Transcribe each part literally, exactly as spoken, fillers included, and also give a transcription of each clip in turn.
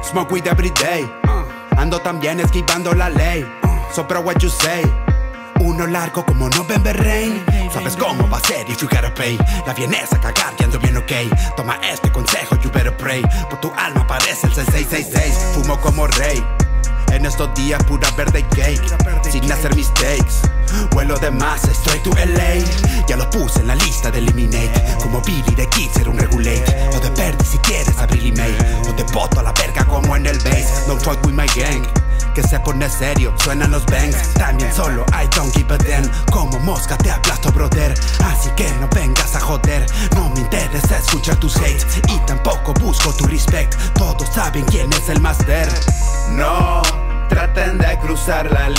Smoke weed every day. Ando también esquivando la ley. So bro, what you say? Uno largo como November Rain. Sabes cómo va a ser if you gotta pay. La vienes a cagar y ando bien ok. Toma este consejo, you better pray. Por tu alma parece el seis seis seis seis. Fumo como rey. En estos días pura verde cake, sin hacer mistakes. Vuelo de más, straight to L A. Ya lo puse en la lista de eliminate. Como Billy de Kids era un regulate. O de Perdi si quieres abrir email. O te boto a la verga como en el bass. No fuck with my gang. Que se pone serio, suenan los bangs. También solo, I don't give a damn. Como mosca te aplasto, brother. Así que no vengas a joder. No me interesa escuchar tus hates. Y tampoco busco tu respect. Todos saben quién es el master. No traten de cruzar la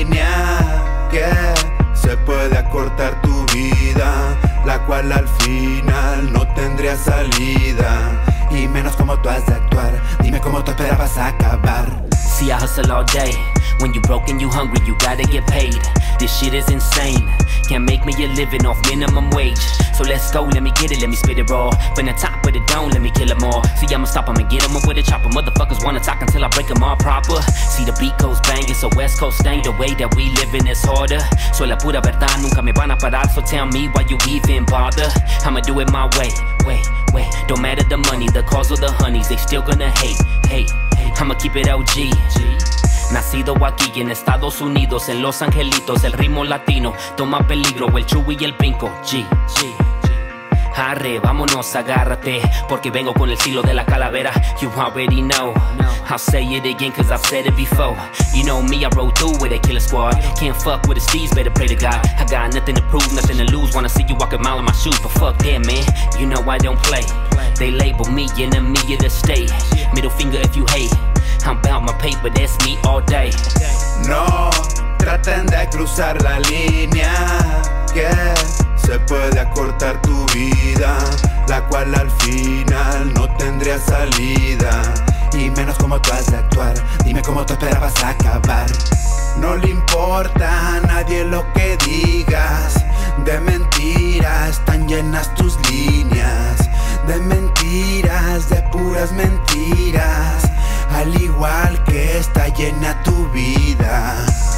línea, que se puede acortar tu vida, la cual al final no tendría salida. Y menos como tú has de actuar. Dime cómo tú esperabas acabar. See, I hustle all day. When you broke and you hungry, you gotta get paid. This shit is insane. Can't make me a living off minimum wage. So let's go, let me get it, let me spit it raw. From the top of the dome, let me kill them all. See, I'ma stop them and get them up with a chopper. Motherfuckers wanna talk until I break them all proper. See, the beat goes bang, it's a West Coast thing. The way that we living is harder. Soy la pura verdad, nunca me van a parar. So tell me why you even bother. I'ma do it my way, way, way. Don't matter the money, the cause or the honeys, they still gonna hate, hate, hate. I'ma keep it O G. Nacido aquí en Estados Unidos, en Los Angelitos, el ritmo latino toma peligro, el Chewy y el Pinko. G, G. Arre, vámonos, agárrate, porque vengo con el estilo de la calavera. You already know, I'll say it again cause I've said it before. You know me, I roll through with a killer squad. Can't fuck with the steez, better pray to God. I got nothing to prove, nothing to lose. Wanna see you walk a mile in my shoes, but fuck that, man. You know I don't play. They label me enemy of the state. Middle finger if you hate. I'm about my paper, that's me all day. No traten de cruzar la línea, que se puede acortar tu vida, la cual al final no tendría salida. Y menos como tú has de actuar. Dime cómo tú esperabas acabar. No le importa a nadie lo que digas. De mentiras tan llenas tus líneas. De mentiras, de puras mentiras. Al igual que está llena tu vida.